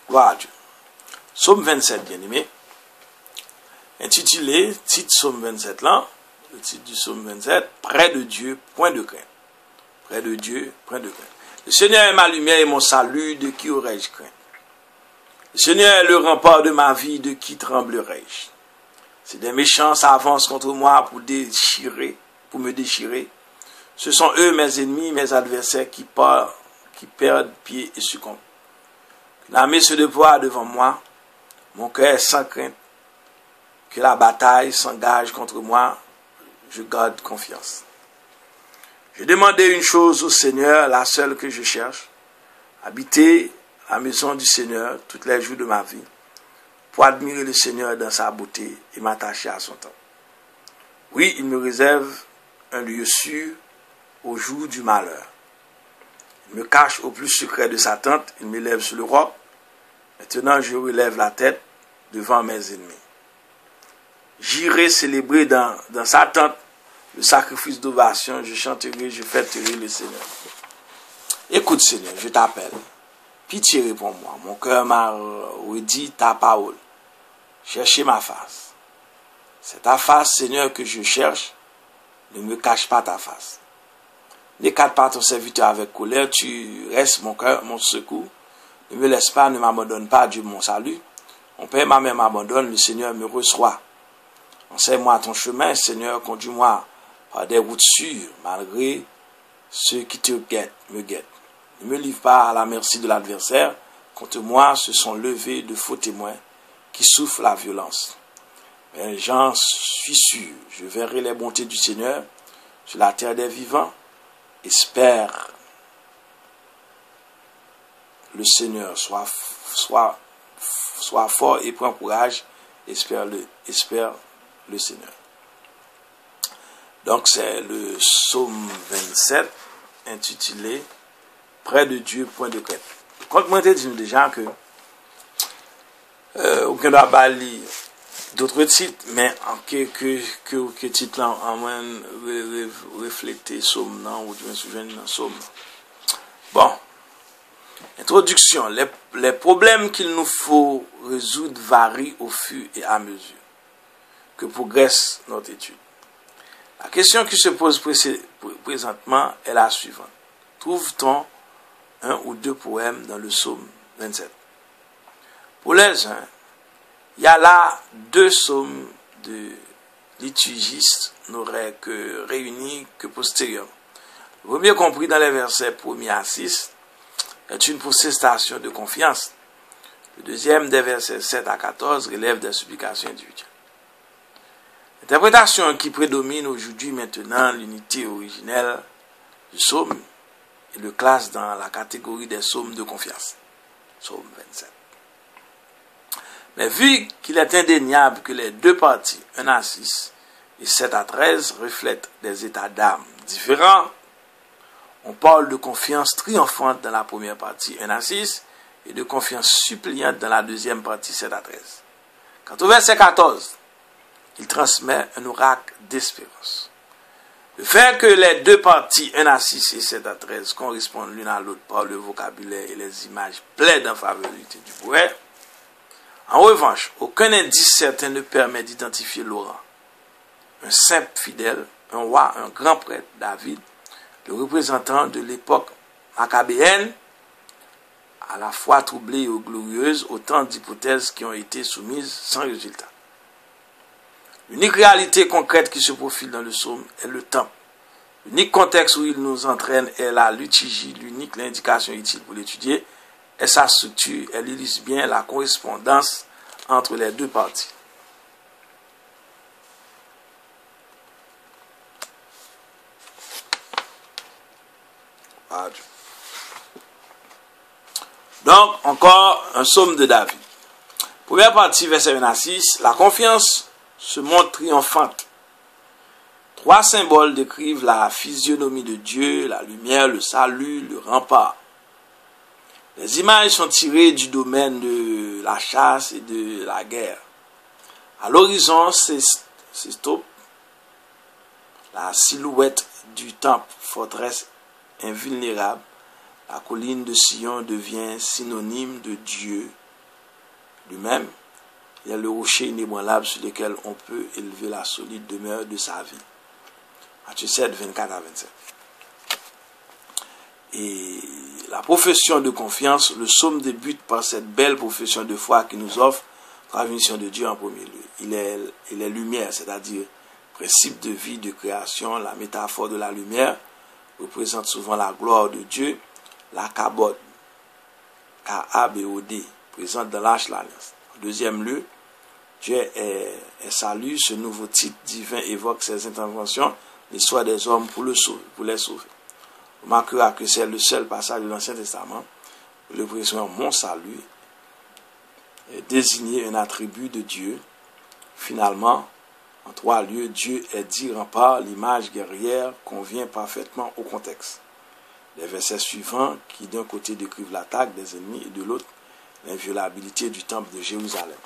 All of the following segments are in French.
Gloire à Dieu. Psaume 27, bien aimé. Intitulé, titre Psaume 27 là, le titre du Psaume 27, près de Dieu, point de crainte. Près de Dieu, point de crainte. Le Seigneur est ma lumière et mon salut, de qui aurais-je crainte? Le Seigneur est le rempart de ma vie, de qui tremblerais-je? Si des méchants s'avancent contre moi pour me déchirer. Ce sont eux mes ennemis, mes adversaires qui perdent pied et succombent. L'armée se déploie devant moi, mon cœur est sans crainte. Que la bataille s'engage contre moi, je garde confiance. Je demandais une chose au Seigneur, la seule que je cherche, habiter la maison du Seigneur tous les jours de ma vie, pour admirer le Seigneur dans sa beauté et m'attacher à son temps. Oui, il me réserve un lieu sûr au jour du malheur. Il me cache au plus secret de sa tente, il m'élève sur le roc. Maintenant, je relève la tête devant mes ennemis. J'irai célébrer dans sa tente le sacrifice d'ovation, je chanterai, je fêterai le Seigneur. Écoute Seigneur, je t'appelle. Pitié réponds-moi. Mon cœur m'a redit ta parole. Cherchez ma face. C'est ta face, Seigneur, que je cherche. Ne me cache pas ta face. N'écarte pas ton serviteur avec colère. Tu restes mon cœur, mon secours. Ne me laisse pas, ne m'abandonne pas, Dieu mon salut. Mon Père, ma mère m'abandonne, le Seigneur me reçoit. Enseigne-moi ton chemin, Seigneur, conduis-moi par des routes sûres, malgré ceux qui me guettent. Ne me livre pas à la merci de l'adversaire. Contre moi se sont levés de faux témoins qui souffrent la violence. Mais j'en suis sûr, je verrai les bontés du Seigneur sur la terre des vivants. Espère le Seigneur, sois fort et prends courage. Espère le Seigneur. Donc c'est le psaume 27 intitulé Près de Dieu, point de crainte. Quand moi je dis déjà que aucun doit pas lire d'autres titres, mais en que titre là en moins refléter psaume non ou bien souvenir dans psaume. Bon. Introduction. Les problèmes qu'il nous faut résoudre varient au fur et à mesure que progresse notre étude. La question qui se pose présentement est la suivante. Trouve-t-on un ou deux poèmes dans le psaume 27? Pour les uns, il y a là deux psaumes de liturgistes n'auraient que réunis que postérieurement. Le premier compris dans les versets 1er à 6 est une protestation de confiance. Le deuxième des versets 7 à 14 relève des supplications individuelles. L'interprétation qui prédomine aujourd'hui maintenant l'unité originelle du psaume et le classe dans la catégorie des psaumes de confiance. Psaume 27. Mais vu qu'il est indéniable que les deux parties, 1 à 6 et 7 à 13, reflètent des états d'âme différents, on parle de confiance triomphante dans la première partie, 1 à 6, et de confiance suppliante dans la deuxième partie, 7 à 13. Quant au verset 14, il transmet un oracle d'espérance. Le fait que les deux parties, 1 à 6 et 7 à 13, correspondent l'une à l'autre par le vocabulaire et les images plaident en faveur du poète. En revanche, aucun indice certain ne permet d'identifier Laurent, un simple fidèle, un roi, un grand prêtre, David, le représentant de l'époque macabéenne, à la fois troublée et glorieuse, autant d'hypothèses qui ont été soumises sans résultat. L'unique réalité concrète qui se profile dans le psaume est le temps. L'unique contexte où il nous entraîne est la liturgie, l'unique indication utile pour l'étudier est sa structure. Elle illustre bien la correspondance entre les deux parties. Donc, encore un psaume de David. Première partie, verset 1 à 6, la confiance se montre triomphante. Trois symboles décrivent la physionomie de Dieu, la lumière, le salut, le rempart. Les images sont tirées du domaine de la chasse et de la guerre. À l'horizon s'estompe la silhouette du temple, forteresse invulnérable. La colline de Sion devient synonyme de Dieu Lui-même, il est le rocher inébranlable sur lequel on peut élever la solide demeure de sa vie. Matthieu 7, 24 à 27. Et la profession de confiance, le psaume débute par cette belle profession de foi qui nous offre la mission de Dieu en premier lieu. Il est lumière, c'est-à-dire principe de vie, de création. La métaphore de la lumière représente souvent la gloire de Dieu. La kabod, K-A-B-O-D, présente dans l'Arche l'Alliance. En deuxième lieu, Dieu est salut. Ce nouveau titre divin évoque ses interventions, l'histoire des hommes pour les sauver. On remarquera que c'est le seul passage de l'Ancien Testament où l'expression mon salut est désigné un attribut de Dieu. Finalement, en trois lieux, Dieu est dit rempart, l'image guerrière convient parfaitement au contexte. Les versets suivants qui d'un côté décrivent l'attaque des ennemis et de l'autre l'inviolabilité du temple de Jérusalem.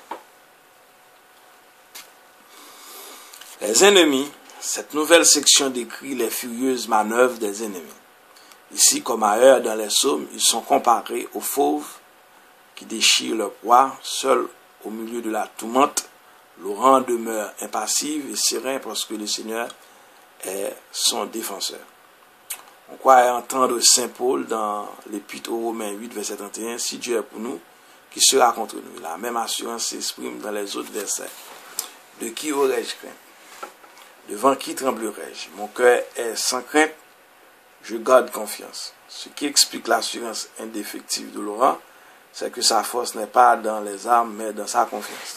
Les ennemis, cette nouvelle section décrit les furieuses manœuvres des ennemis. Ici, comme ailleurs dans les psaumes, ils sont comparés aux fauves qui déchirent leur proie, seuls au milieu de la tourmente. Laurent demeure impassif et serein parce que le Seigneur est son défenseur. On croit entendre Saint Paul dans l'Épître aux Romains 8, verset 31, « Si Dieu est pour nous, qui sera contre nous ?» La même assurance s'exprime dans les autres versets. « De qui aurais-je crainte? Devant qui tremblerais-je? Mon cœur est sans crainte, je garde confiance. » Ce qui explique l'assurance indéfectible de Laurent, c'est que sa force n'est pas dans les armes, mais dans sa confiance.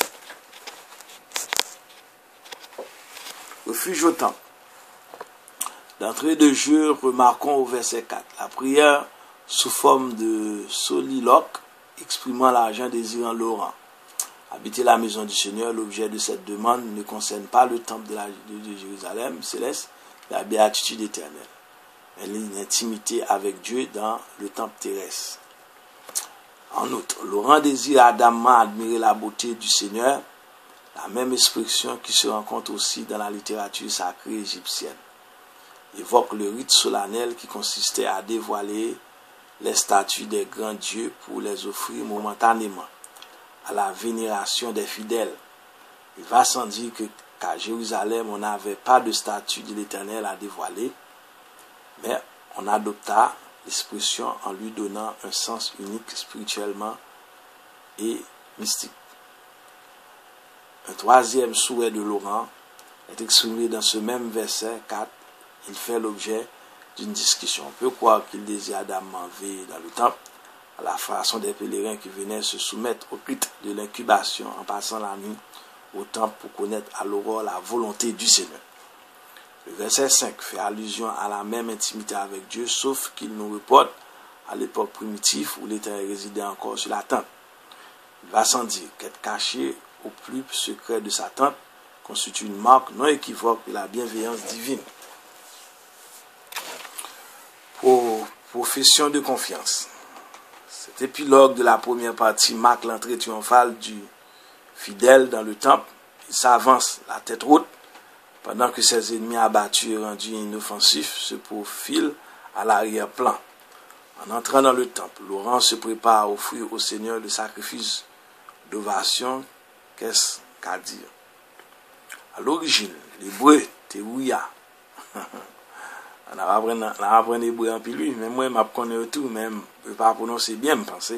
Refuge au temple. D'entrée de jeu, remarquons au verset 4, la prière sous forme de soliloque exprimant l'argent désirant Laurent. Habiter la maison du Seigneur, l'objet de cette demande ne concerne pas le temple de Jérusalem céleste, la béatitude éternelle, mais l'intimité avec Dieu dans le temple terrestre. En outre, Laurent désire ardemment admirer la beauté du Seigneur, la même expression qui se rencontre aussi dans la littérature sacrée égyptienne. Évoque le rite solennel qui consistait à dévoiler les statues des grands dieux pour les offrir momentanément à la vénération des fidèles. Il va sans dire qu'à Jérusalem, on n'avait pas de statue de l'Éternel à dévoiler, mais on adopta l'expression en lui donnant un sens unique spirituellement et mystique. Un troisième souhait de Laurent est exprimé dans ce même verset 4. Il fait l'objet d'une discussion. On peut croire qu'il désire ardemment veiller dans le temple, à la façon des pèlerins qui venaient se soumettre au rite de l'incubation en passant la nuit au temple pour connaître à l'aurore la volonté du Seigneur. Le verset 5 fait allusion à la même intimité avec Dieu, sauf qu'il nous reporte à l'époque primitive où l'Éternel résidait encore sur la tente. Il va sans dire qu'être caché au plus secret de sa tente constitue une marque non équivoque de la bienveillance divine. Profession de confiance. Cet épilogue de la première partie marque l'entrée triomphale du fidèle dans le temple. Il s'avance la tête haute pendant que ses ennemis abattus et rendus inoffensifs se profilent à l'arrière-plan. En entrant dans le temple, Laurent se prépare à offrir au Seigneur le sacrifice d'ovation. Qu'est-ce qu'à dire? À l'origine, l'hébreu Terouya. On va apprendre l'hébreu en plus, mais moi, je connais tout, même je ne peux pas prononcer bien, je pense.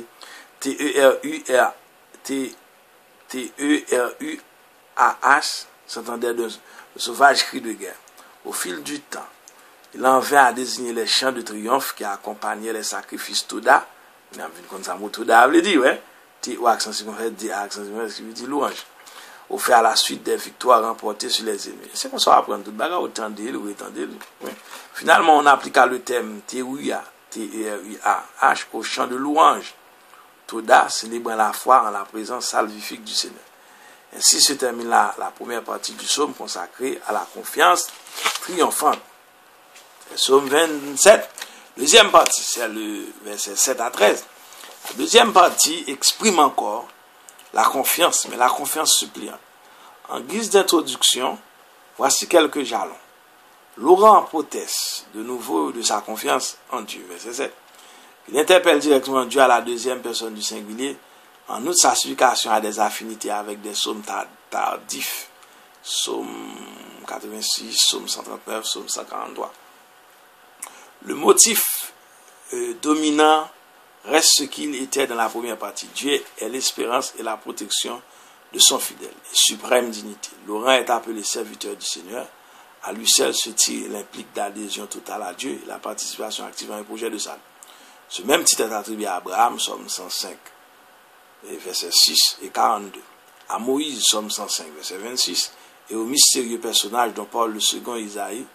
T-E-R-U-A-H, s'entendait de sauvage cri de guerre. Au fil du temps, il en vint à désigner les chants de triomphe qui accompagnaient les sacrifices Toda. On a vu comme ça, mot Toda, veut dire, ouais. T-O accent circonflexe, D accent circonflexe, qui veut dire louange. Au fait à la suite des victoires remportées sur les ennemis. C'est comme ça qu'on apprend tout le bagage, autant d'îles ou autant d'îles. Oui. Finalement, on appliqua le thème Terouya, T-E-R-U-A-H, au chant de louange. Toda, célébrant la foi en la présence salvifique du Seigneur. Ainsi se termine la première partie du psaume consacrée à la confiance triomphante. Le psaume 27. Deuxième partie, c'est le verset 7 à 13. La deuxième partie exprime encore la confiance, mais la confiance suppliante. En guise d'introduction, voici quelques jalons. Laurent proteste de nouveau de sa confiance en Dieu. Verset 7. Il interpelle directement Dieu à la deuxième personne du singulier, En outre, sa supplication a des affinités avec des psaumes tardifs. Psaume 86, psaume 139, psaume 143. Le motif dominant reste ce qu'il était dans la première partie. Dieu est l'espérance et la protection de son fidèle, et suprême dignité. Laurent est appelé serviteur du Seigneur. À lui seul se tire l'implique d'adhésion totale à Dieu et la participation active à un projet de salut. Ce même titre est attribué à Abraham, Somme 105, versets 6 et 42. À Moïse, Somme 105, verset 26. Et au mystérieux personnage dont parle le second Isaïe,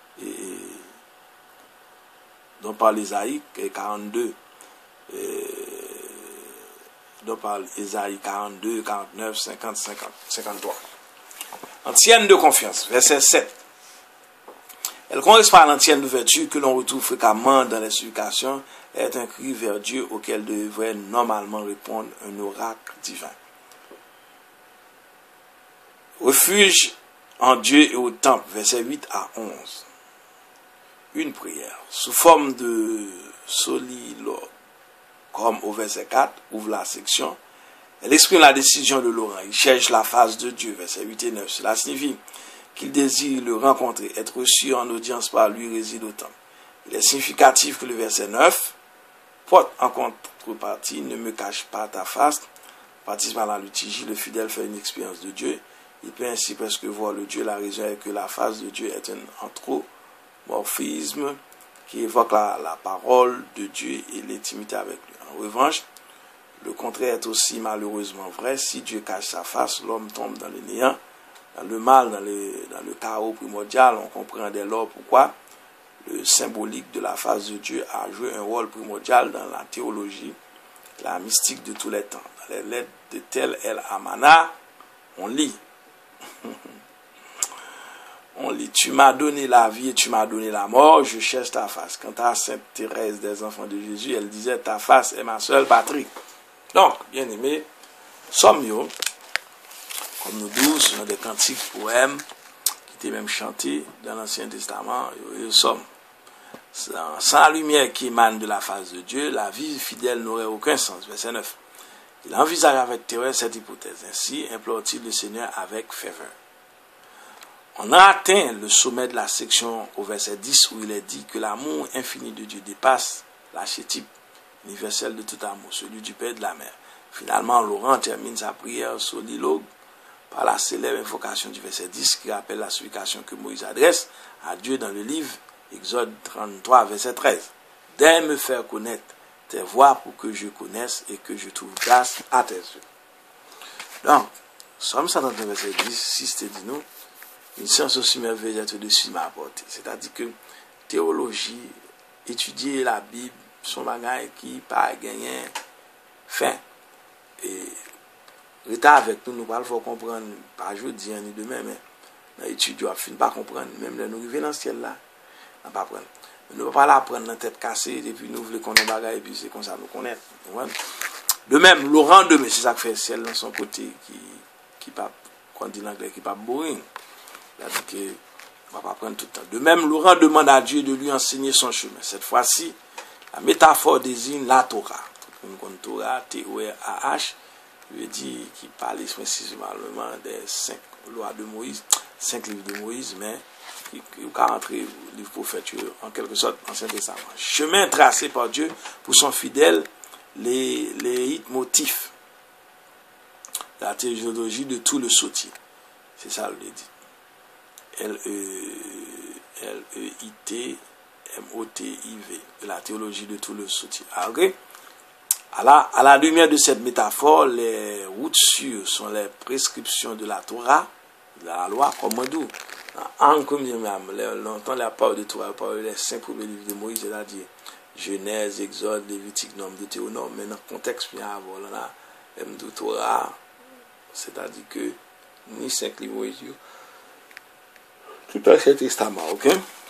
dont parle Isaïe 42, dont parle Isaïe 42, 49, 50, 53. Antienne de confiance, verset 7. Elle correspond à l'antienne d'ouverture que l'on retrouve fréquemment dans les supplications, est un cri vers Dieu auquel devrait normalement répondre un oracle divin. Refuge en Dieu et au temple, versets 8 à 11. Une prière, sous forme de soliloque, comme au verset 4, ouvre la section. Elle exprime la décision de Laurent. Il cherche la face de Dieu, versets 8 et 9. Cela signifie qu'il désire le rencontrer, être reçu en audience par lui, réside au temple. Il est significatif que le verset 9 porte en contrepartie, ne me cache pas ta face. Participant à la liturgie, le fidèle fait une expérience de Dieu. Il peut ainsi presque voir le Dieu. La raison est que la face de Dieu est un anthropomorphisme qui évoque la parole de Dieu et l'intimité avec lui. En revanche, le contraire est aussi malheureusement vrai. Si Dieu cache sa face, l'homme tombe dans le néant, dans le mal, dans le chaos primordial. On comprend dès lors pourquoi le symbolique de la face de Dieu a joué un rôle primordial dans la théologie, la mystique de tous les temps. Dans les lettres de Tel El Amana, on lit. On lit, tu m'as donné la vie et tu m'as donné la mort, je cherche ta face. Quant à Sainte Thérèse des Enfants de Jésus, elle disait, ta face est ma seule patrie. Donc, bien aimé, sommes nous, comme nous tous, ce sont des cantiques, poèmes, qui étaient même chantés dans l'Ancien Testament, nous sommes. Sans la lumière qui émane de la face de Dieu, la vie fidèle n'aurait aucun sens. Verset 9. Il envisage avec terreur cette hypothèse. Ainsi implore-t-il le Seigneur avec ferveur. On a atteint le sommet de la section au verset 10 où il est dit que l'amour infini de Dieu dépasse l'archétype universel de tout amour, celui du Père et de la Mère. Finalement, Laurent termine sa prière soliloque par la célèbre invocation du verset 10 qui rappelle la supplication que Moïse adresse à Dieu dans le livre Exode 33, verset 13. D'aide me faire connaître tes voies pour que je connaisse et que je trouve grâce à tes yeux. Donc, Somme 131, verset 10, 6 te dit nous, une science aussi merveilleuse de dessus m'a apporté. C'est-à-dire que théologie, étudier la Bible, son bagage qui pas gagné fin. Et l'état avec nous, nous faut comprendre, pas aujourd'hui ni demain, mais dans l'étude, on ne pas comprendre. Même là, nous arrivons dans le ciel là, on ne pas apprendre. Nous ne pouvons pas l'apprendre dans la tête cassée, et puis nous voulons qu'on ait bagage, et puis c'est comme ça nous connaître. De même, Laurent Demé, c'est ça que fait celle dans son côté, qui pas, quand on dit l'anglais, qui pas boring. C'est-à-dire que on va pas prendre tout le temps. De même, Laurent demande à Dieu de lui enseigner son chemin. Cette fois-ci, la métaphore désigne la Torah. Une Torah, T-O-R-A-H, veut dire qui parle précisément des 5 lois de Moïse, 5 livres de Moïse, mais qui va rentrer le livre prophète en quelque sorte Ancien Testament. Chemin tracé par Dieu pour son fidèle, les motifs, la théologie de tout le soutien. C'est ça le dit. L-E-I-T-M-O-T-I-V, la théologie de tout le soutien. Ok? À la lumière de cette métaphore, les routes sûres sont les prescriptions de la Torah, de la loi, comme on dit. Longtemps, la parole de Torah, la parole des 5 premiers livres de Moïse, c'est-à-dire Genèse, Exode, Lévitique, Nombre, Deutéronome. Mais dans le contexte bien avant, on a même de Torah, c'est-à-dire que ni 5 livres Moïse, tout l'Ancien Testament, ok?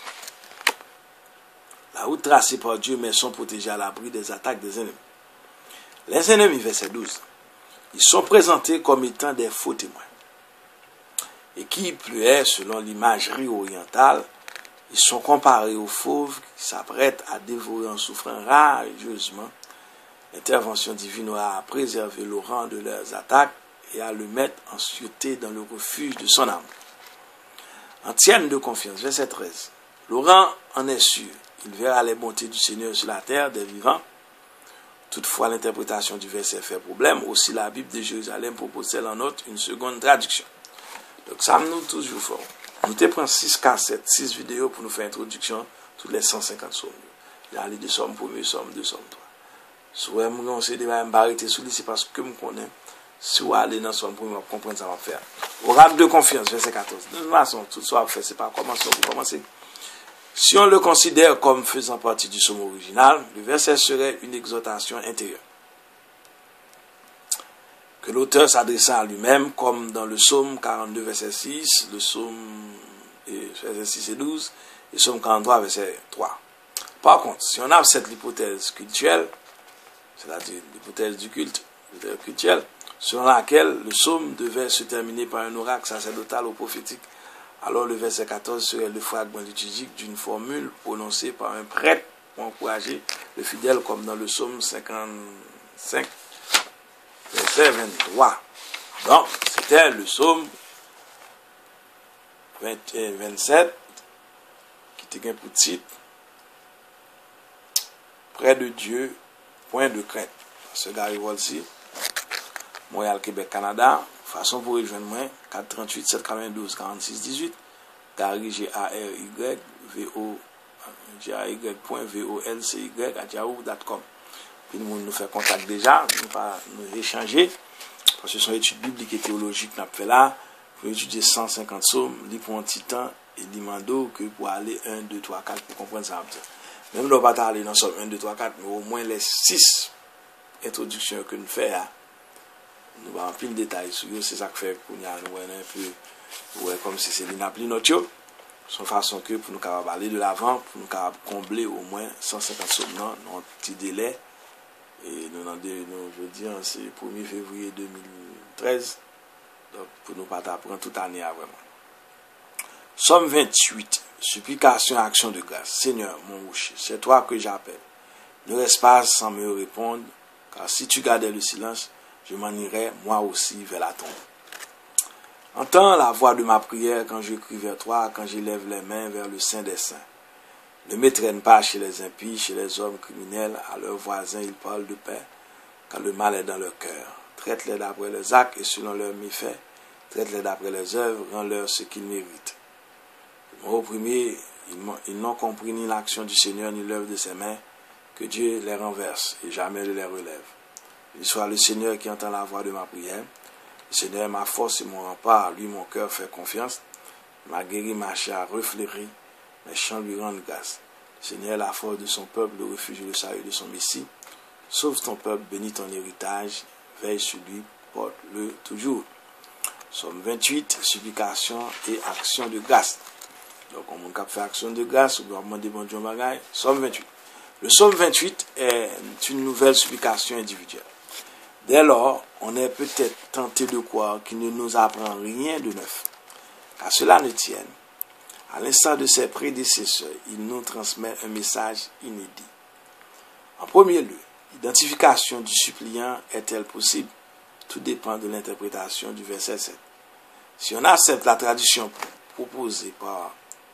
La route tracée par Dieu, mais sont protégés à l'abri des attaques des ennemis. Les ennemis, verset 12, ils sont présentés comme étant des faux témoins. Et qui plus est, selon l'imagerie orientale, ils sont comparés aux fauves qui s'apprêtent à dévorer en souffrant rageusement L'intervention divine aura préservé Laurent de leurs attaques et à le mettre en sûreté dans le refuge de son âme. Entienne de confiance, verset 13. Laurent en est sûr, il verra les bontés du Seigneur sur la terre des vivants. Toutefois, l'interprétation du verset fait problème. Aussi, la Bible de Jérusalem propose-t-elle en note une seconde traduction. Donc, ça nous toujours fort. Nous te prenons 6 cassettes, 6 vidéos pour nous faire introduction toutes les 150 psaumes. Il y a les 2 psaumes 1er, psaume 2, psaume 3. Si vous m'arrêter sur lui, c'est parce que je connais. Si vous allez dans son premier, vous comprenez ça va faire. Oracle de confiance, verset 14. De toute façon, tout ça va faire, c'est pas commencer, vous commencez. Si on le considère comme faisant partie du psaume original, le verset serait une exhortation intérieure. Que l'auteur s'adressant à lui-même, comme dans le psaume 42, verset 6, le psaume verset 6 et 12, et le psaume 43, verset 3. Par contre, si on accepte l'hypothèse cultuelle, c'est-à-dire l'hypothèse du culte, cultuelle, selon laquelle le psaume devait se terminer par un oracle sacerdotal ou prophétique, alors le verset 14 serait le fragment liturgique d'une formule prononcée par un prêtre pour encourager le fidèle, comme dans le psaume 55, verset 23. Donc, c'était le psaume 21, 27, qui était un pour titre, près de Dieu, point de crainte. Ce Gary Wolsey, Montréal, Québec, Canada. Façon pour rejoindre moi, 438 792 46 18. Gary GARY.VOLCY@yahoo.com. Puis nous fait contact déjà, nous échanger, parce que ce sont études bibliques et théologiques qu'on a fait là, pour étudier 150 psaumes, li pour un petit temps, et demando que pour aller 1, 2, 3, 4 pour comprendre ça. Même là, on va pas aller dans somme 1, 2, 3, 4, mais au moins les 6 introductions que nous faisons, nous avons pile de détails sur eux, c'est ça que fait qu'on a un peu, comme si c'est l'inapli notre son façon que pour nous capables aller de l'avant, pour nous capables combler au moins 150 sommes dans un petit délai. Et nous, je veux dire, c'est 1er février 2013, donc pour nous pas prendre toute année vraiment. Somme 28, supplication, action de grâce. Seigneur, mon rocher, c'est toi que j'appelle. Ne reste pas sans me répondre, car si tu gardais le silence, je m'en irais moi aussi vers la tombe. Entends la voix de ma prière quand je crie vers toi, quand j'élève les mains vers le Saint des Saints. Ne me traîne pas chez les impies, chez les hommes criminels, à leurs voisins ils parlent de paix, quand le mal est dans leur cœur. Traite-les d'après leurs actes et selon leurs méfaits, traite-les d'après leurs œuvres, rends-leur ce qu'ils méritent. Au premier, ils n'ont compris ni l'action du Seigneur ni l'œuvre de ses mains, que Dieu les renverse et jamais ne les relève. Il soit le Seigneur qui entend la voix de ma prière. Le Seigneur est ma force et mon rempart, lui mon cœur fait confiance. Ma guéri, ma chair reflérit, mes chants lui rendent grâce. Le Seigneur est la force de son peuple, le refuge et le salut de son Messie. Sauve ton peuple, bénis ton héritage, veille sur lui, porte-le toujours. Somme 28, supplication et action de grâce. Donc on peut faire action de grâce, on doit demander bon Dieu bagaille. Somme 28. Le Somme 28 est une nouvelle supplication individuelle. Dès lors, on est peut-être tenté de croire qu'il ne nous apprend rien de neuf. Qu'à cela ne tienne, à l'instar de ses prédécesseurs, il nous transmet un message inédit. En premier lieu, l'identification du suppliant est-elle possible? Tout dépend de l'interprétation du verset 7. Si on accepte la traduction proposée par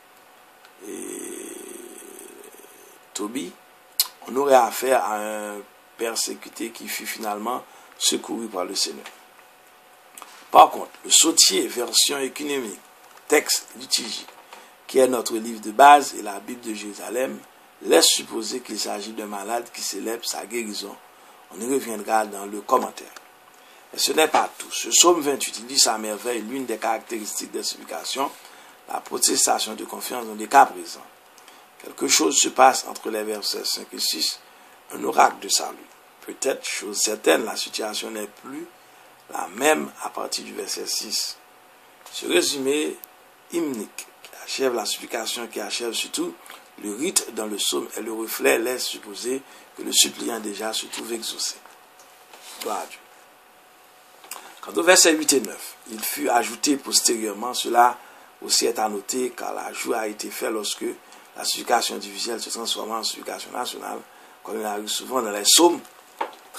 Tobie, on aurait affaire à un persécuté qui fut finalement secouru par le Seigneur. Par contre, le Sautier, version économique, texte liturgique, qui est notre livre de base et la Bible de Jérusalem, laisse supposer qu'il s'agit d'un malade qui célèbre sa guérison. On y reviendra dans le commentaire. Et ce n'est pas tout. Ce psaume 28 illustre à merveille l'une des caractéristiques des supplications, la protestation de confiance dans les cas présents. Quelque chose se passe entre les versets 5 et 6, un oracle de salut. Peut-être, chose certaine, la situation n'est plus la même à partir du verset 6. Ce résumé hymnique qui achève la supplication, qui achève surtout le rite dans le psaume et le reflet laisse supposer que le suppliant déjà se trouve exaucé. Gloire à Dieu. Quant au verset 8 et 9, il fut ajouté postérieurement, cela aussi est à noter car l'ajout a été fait lorsque la supplication individuelle se transforme en supplication nationale, comme il arrive souvent dans les psaumes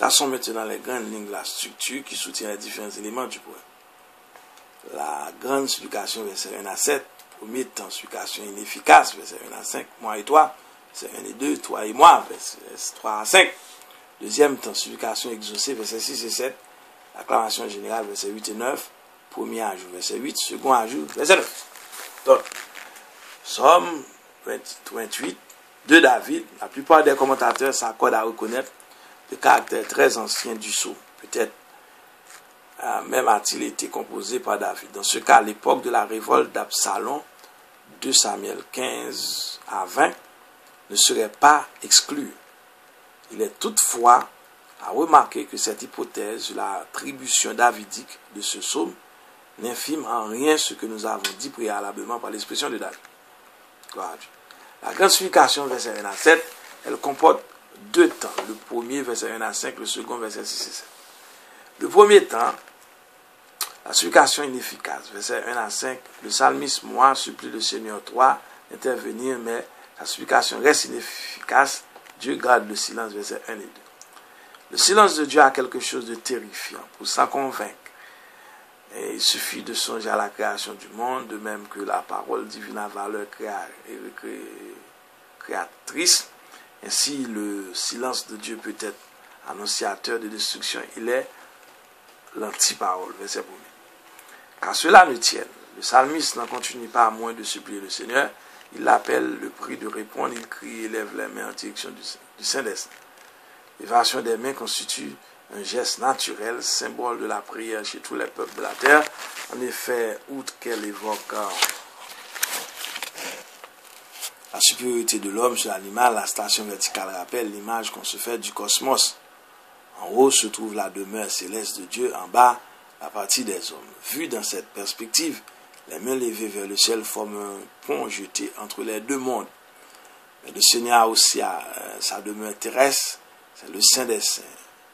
Traçons maintenant les grandes lignes de la structure qui soutient les différents éléments du poème. La grande supplication, verset 1 à 7. Premier temps, supplication inefficace, verset 1 à 5. Moi et toi, verset 1 et 2. Toi et moi, verset 3 à 5. Deuxième temps, supplication exaucée, verset 6 et 7. Acclamation générale, verset 8 et 9. Premier ajout, verset 8. Second ajout, verset 9. Donc, Somme 28 de David. La plupart des commentateurs s'accordent à reconnaître le caractère très ancien du psaume. Peut-être même a-t-il été composé par David. Dans ce cas, l'époque de la révolte d'Absalom, 2 Samuel 15 à 20, ne serait pas exclue. Il est toutefois à remarquer que cette hypothèse sur l'attribution davidique de ce psaume n'infime en rien ce que nous avons dit préalablement par l'expression de David. La grande supplication, verset 1 à 7, elle comporte deux temps. Le premier, verset 1 à 5, le second, verset 6 et 7. Le premier temps, la supplication inefficace, verset 1 à 5, le psalmiste, moi, supplie le Seigneur, toi, d'intervenir, mais la supplication reste inefficace. Dieu garde le silence, verset 1 et 2. Le silence de Dieu a quelque chose de terrifiant. Pour s'en convaincre, et il suffit de songer à la création du monde, de même que la parole divine a valeur créatrice. Ainsi, le silence de Dieu peut être annonciateur de destruction. Il est l'antiparole, verset 1. Car cela ne tienne. Le psalmiste n'en continue pas à moins de supplier le Seigneur. Il l'appelle, le prie de répondre, il crie et lève les mains en direction du Saint-Esprit. L'élévation des mains constitue un geste naturel, symbole de la prière chez tous les peuples de la terre. En effet, outre qu'elle évoque la supériorité de l'homme sur l'animal, la station verticale rappelle l'image qu'on se fait du cosmos. En haut se trouve la demeure céleste de Dieu, en bas, la partie des hommes. Vu dans cette perspective, les mains levées vers le ciel forment un pont jeté entre les deux mondes. Mais le Seigneur a aussi sa demeure terrestre, c'est le Saint des Saints.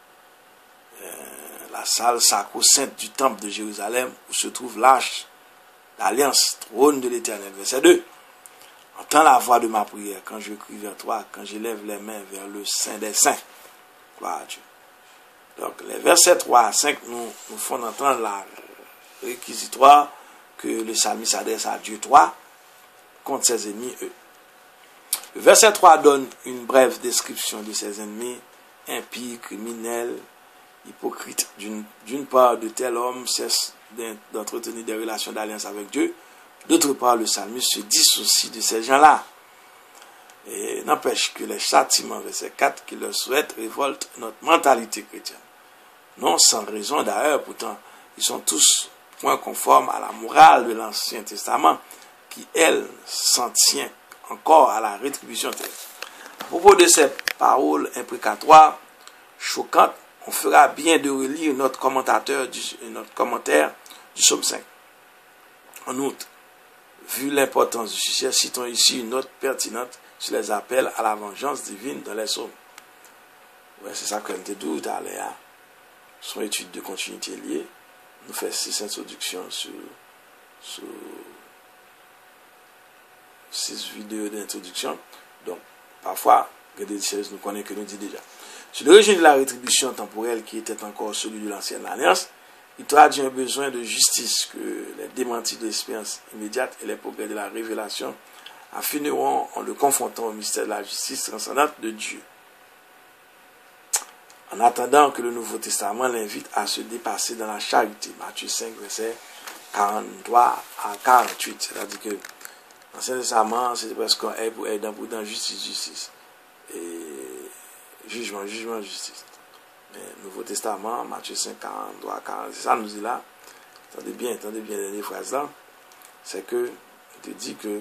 La salle sacro-sainte du temple de Jérusalem où se trouve l'arche, l'alliance, trône de l'Éternel. Verset 2. Entends la voix de ma prière quand je crie vers toi, quand je lève les mains vers le Saint des Saints. Gloire à Dieu. Donc, les versets 3 à 5 nous font entendre la réquisitoire que le psalmiste s'adresse à Dieu 3 contre ses ennemis, eux. Le verset 3 donne une brève description de ses ennemis, impies, criminels, hypocrites. D'une part, de tels hommes cessent d'entretenir des relations d'alliance avec Dieu. D'autre part, le psalmiste se dissocie de ces gens-là. Et n'empêche que les châtiments, verset 4, qui leur souhaitent révoltent notre mentalité chrétienne. Non sans raison d'ailleurs, pourtant, ils sont tous point conformes à la morale de l'Ancien Testament, qui, elle, s'en tient encore à la rétribution terrestre. À propos de ces paroles imprécatoires, choquantes, on fera bien de relire notre commentaire du psaume 5. En outre, vu l'importance du sujet, citons ici une note pertinente sur les appels à la vengeance divine dans les psaumes. Ouais, c'est ça qu'on te dit tout à l'heure. Son étude de continuité liée nous fait 6 introductions sur 6 vidéos d'introduction. Donc, parfois, des choses nous connaissons que nous dit déjà. Sur le régime de la rétribution temporelle qui était encore celui de l'ancienne alliance, il traduit un besoin de justice que les démentis de l'expérience immédiate et les progrès de la révélation affineront en le confrontant au mystère de la justice transcendante de Dieu. En attendant que le Nouveau Testament l'invite à se dépasser dans la charité. Matthieu 5, verset 43 à 48. C'est-à-dire que l'Ancien Testament, c'est presque un aide pour aider dans justice. Et jugement, justice. Mais le Nouveau Testament, Matthieu 5, 43 à 48, c'est ça nous dit là. Attendez bien les phrases là. C'est que, il te dit que,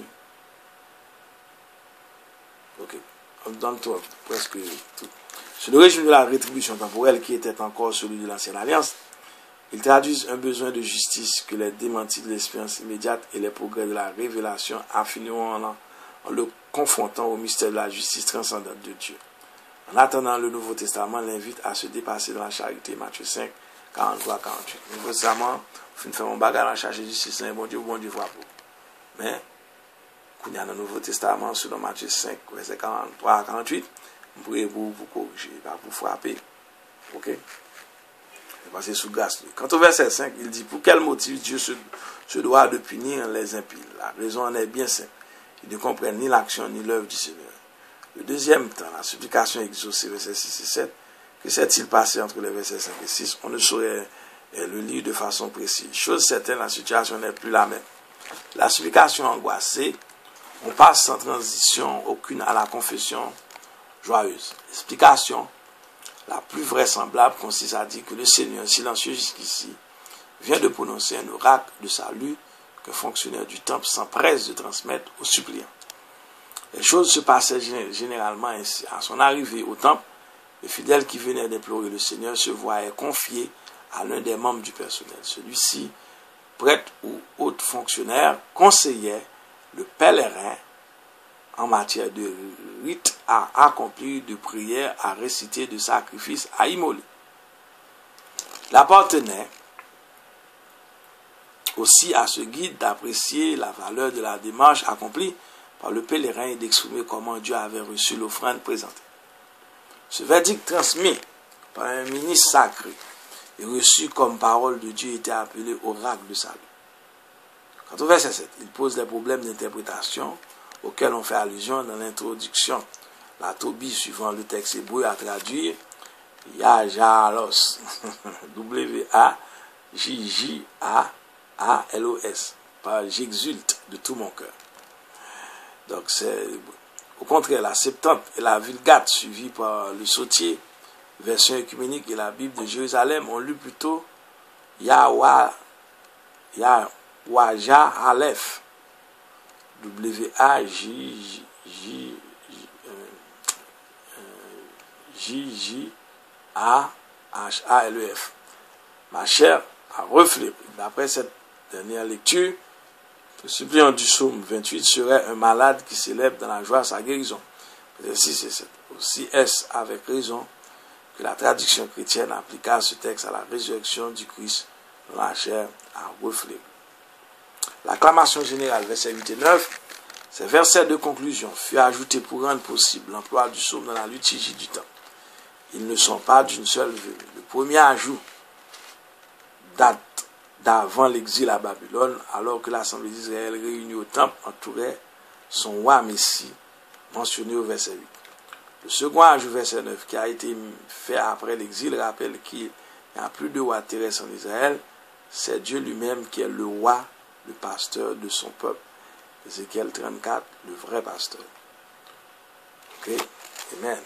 ok, on donne tout, presque tout. Sur le régime de la rétribution temporelle qui était encore celui de l'ancienne alliance, ils traduisent un besoin de justice que les démentis de l'expérience immédiate et les progrès de la révélation affineront en le confrontant au mystère de la justice transcendante de Dieu. En attendant, le Nouveau Testament l'invite à se dépasser dans la charité. Matthieu 5, 43, 48. Le Nouveau Testament, il fait un bagage à chercher justice, bon Dieu voit pour. Mais, quand il y a dans le Nouveau Testament, selon Matthieu 5, verset 43 à 48, vous pouvez vous corriger, pour frapper. Ok? C'est passé sous grâce. Quant au verset 5, il dit, pour quel motif Dieu se doit de punir les impies? La raison en est bien simple. Ils ne comprennent ni l'action ni l'œuvre du Seigneur. Le deuxième temps, la supplication exaucée, versets 6 et 7, que s'est-il passé entre les versets 5 et 6? On ne saurait le lire de façon précise. Chose certaine, la situation n'est plus la même. La supplication angoissée, on passe sans transition aucune à la confession joyeuse. L'explication la plus vraisemblable consiste à dire que le Seigneur, silencieux jusqu'ici, vient de prononcer un oracle de salut qu'un fonctionnaire du temple s'empresse de transmettre aux suppliants. Les choses se passaient généralement ainsi. À son arrivée au temple, le fidèle qui venait d'implorer le Seigneur se voyait confié à l'un des membres du personnel. Celui-ci, prêtre ou autre fonctionnaire, conseillait le pèlerin en matière de rites à accomplir, de prières à réciter, de sacrifices à immoler. Il appartenait aussi à ce guide d'apprécier la valeur de la démarche accomplie par le pèlerin et d'exprimer comment Dieu avait reçu l'offrande présentée. Ce verdict transmis par un ministre sacré et reçu comme parole de Dieu était appelé oracle de salut. Quant au verset 7, il pose des problèmes d'interprétation auxquels on fait allusion dans l'introduction. La Tobie, suivant le texte hébreu à traduire, Yajalos, W-A-J-J-A-A-L-O-S, par j'exulte de tout mon cœur. Donc c'est au contraire la Septante et la Vulgate suivies par le Sautier, version œcuménique et la Bible de Jérusalem ont lu plutôt Yawaja Aleph, W-A-J-J-A-H-A-L-E-F. Ma chair a reflé. D'après cette dernière lecture, le suppliant du psaume 28 serait un malade qui célèbre dans la joie sa guérison. Verset 6 et 7. Aussi est-ce avec raison que la traduction chrétienne appliqua ce texte à la résurrection du Christ dont la chair a reflé. L'acclamation générale, versets 8 et 9, ces versets de conclusion furent ajoutés pour rendre possible l'emploi du psaume dans la liturgie du temps. Ils ne sont pas d'une seule venue. Le premier ajout date d'avant l'exil à Babylone, alors que l'assemblée d'Israël réunie au temple entourait son roi Messie, mentionné au verset 8. Le second ajout, verset 9, qui a été fait après l'exil, rappelle qu'il n'y a plus de roi terrestre en Israël, c'est Dieu lui-même qui est le roi, le pasteur de son peuple. Ézéchiel 34, le vrai pasteur. Ok? Amen.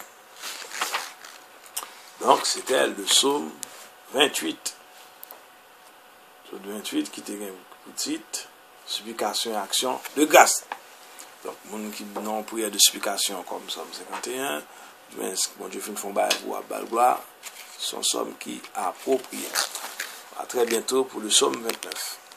Donc, c'était le psaume 28. Psaume 28 qui était une petite supplication et action de grâce. Donc, les gens qui n'ont prière de supplication comme Psaume 51, bon Dieu fait une fond ou à gloire, sont sommes qui approprient. À très bientôt pour le psaume 29.